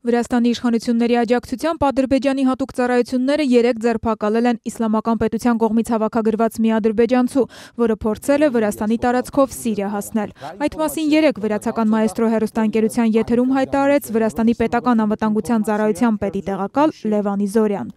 Վրաստանի իշխանությունների աջակցությամբ Ադրբեջանի հատուկ ծառայությունները 3 ձերբակալել են իսլամական պետության կողմից հավաքագրված մի ադրբեջանցու, որը փորձել է Վրաստանի տարածքով Սիրիա հասնել։ Այդ մասին 3 վրացական մայեստրո հեռուստաընկերության եթերում հայտարարեց Վրաստանի պետական անվտանգության ծառայության պետի տեղակալ Լևանի Զորյան։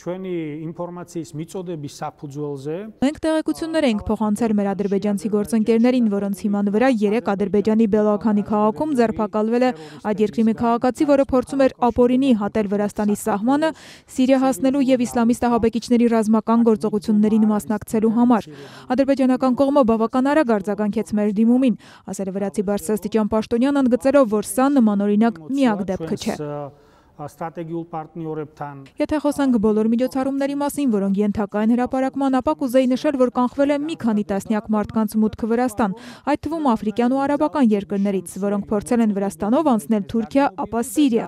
Մենք տեղեկություններ ենք փոխանցել մեր ադրբեջանցի գործընկերներին, որոնց հիման վրա 3 Ադրբեջանի Բելոաքանի քաղաքում ձերբակալվել է այդ երկրի մի քաղաքացի, որը փորձում էր ապօրինի հատել Վրաստանի սահմանը Սիրիա հասնելու եւ իսլամիստ ահաբեկիչների ռազմական գործողություններին մասնակցելու համար։ Ադրբեջանական կողմը բավական արագ արձագանքեց մեր դիմումին, ասել է վրացի բարձրաստիճան պաշտոնյան, ընդգծելով, որ սա նմանօրինակ միակ դեպքը չէ։ Եթե խոսանք բոլոր միջոցառումների մասին, որոնք ենթակա են հրապարակման, ապա կուզեի նշել, որ կանխվել է մի քանի տասնյակ մարդկանց մուտքը Վրաստան, այդ թվում աֆրիկյան ու արաբական երկրներից, որոնք փորձել են Վրաստանով անցնել Թուրքիա, ապա Սիրիա։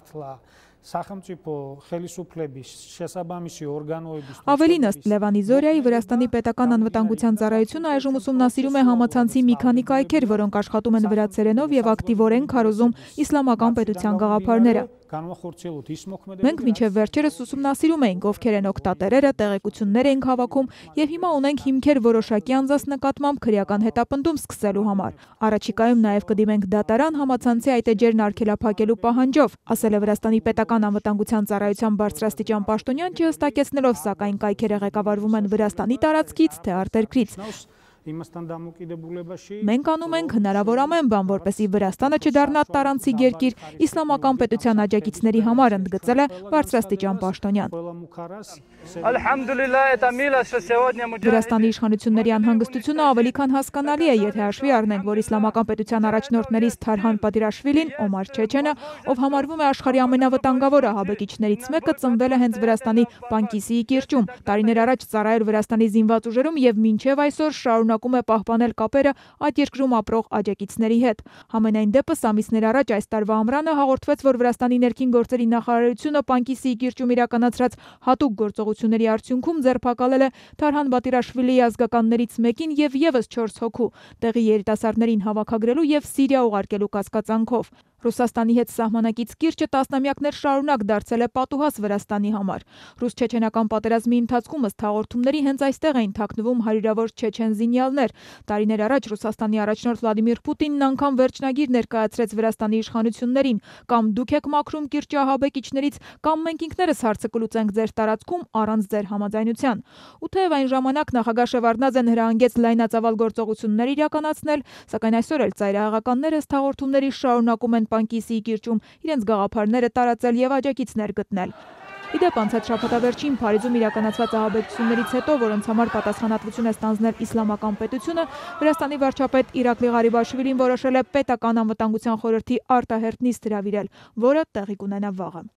Ավելին, ըստ Լևանի Զորյայի, Վրաստանի պետական անվտանգության ծառայությունը այժմ ուսումնասիրում է համացանցի մի քանի կայքեր, որոնք աշխատում են վրացերենով եւ ակտիվորեն քարոզում իսլամական պետության գաղափարները։ Մենք մինչև վերջերս ուսումնասիրում էինք, ովքեր են օգտատերերը, տեղեկություններ էինք հավաքում եւ հիմա ունենք հիմքեր որոշակի անձանց նկատմամբ քրեական հետապնդում սկսելու համար։ Առաջիկայում նաեւ կդիմենք դատարան համացանցի այդ էջերն արգելափակելու պահանջով, ասել է Վրաստանի պետական անվտանգության ծառայության բարձրաստիճան պաշտոնյան, չհստակեցնելով, սակայն կայքերը ղեկավարվում են Վրաստանի տարածքից, թե արտերկրից։ Մենք անում ենք հնարավոր ամեն բան, որպեսզի Վրաստանը չդառնա տարանցիկ երկիր իսլամական պետության աջակիցների համար, ընդգծել է բարձրաստիճան պաշտոնյան։ Վրաստանի իշխանությունների անհանգստությունը ավելի քան հասկանալի է, եթե հաշվի առնենք, որ իսլամական պետության առաջնորդներից Թարհան Պատիրաշվիլին, Օմար Չեչենը, ով համարվում է աշխարհի ամենավտանգավոր ահաբեկիչներից մեկը, ծնվել է հենց Վրաստանի Պանկիսիի կիրճում։ Տարիներ առաջ ծառայել Վրաստանի զինված ուժերում եւ մինչեւ այսօր շարունակում է պահպանել կապերը այդ երկրում ապրող աջակիցների հետ։ Համենայն դեպս ամիսներ առաջ այս տարվա ամռանը հաղորդվեց, որ Վրաստանի ներքին գործերի նախարարությունը Պանկիսիի կիրճում իրականացրած հատուկ գործողությունների արդյունքում ձերբակալել է Թարհան Բատիրաշվիլիի ազգականներից մեկին եւ եւս 4 հոգու, տեղի երիտասարդներին հավաքագրելու եւ Սիրիա ուղարկելու կասկածանքով։ Ռուսաստանի հետ սահմանակից կիրճը տասնամյակներ շարունակ դարձել է պատուհաս Վրաստանի համար։ Ռուս-չեչենական պատերազմի ընթացքում ըստ հաղորդումների հենց այստեղ էին թաքնվում հարյուրավոր չեչեն զինյալներ։ Տարիներ առաջ Ռուսաստանի առաջնորդ Վլադիմիր Պուտինն անգամ վերջնագիր ներկայացրեց Վրաստանի իշխանություններին. կամ դուք եք մաքրում կիրճի ահաբեկիչներից, կամ մենք ինքներս հարցը կլուծենք ձեր տարածքում առանց ձեր համաձայնության։ Ու թեև այն ժամանակ նախագահ Շևարդնաձեն հրահանգեց լայնածավալ գործողություններ իրականացնել, սակայն այսօր էլ ծայրահեղականները ըստ հաղորդումների շարունակում են Պանկիսիի կիրճում իրենց գաղափարները տարածել եւ աջակիցներ գտնել։ Իդեպ անցած շաբաթավերջին Փարիզում իրականացված ահաբեկություններից հետո, որոնց համար պատասխանատվություն է ստանձնել իսլամական պետությունը, Վրաստանի վարչապետ Իրակլի Ղարիբաշվիլին որոշել է պետական անվտանգության խորհրդի արտահերթ նիստ հրավիրել, որը տեղի կունենա վաղը։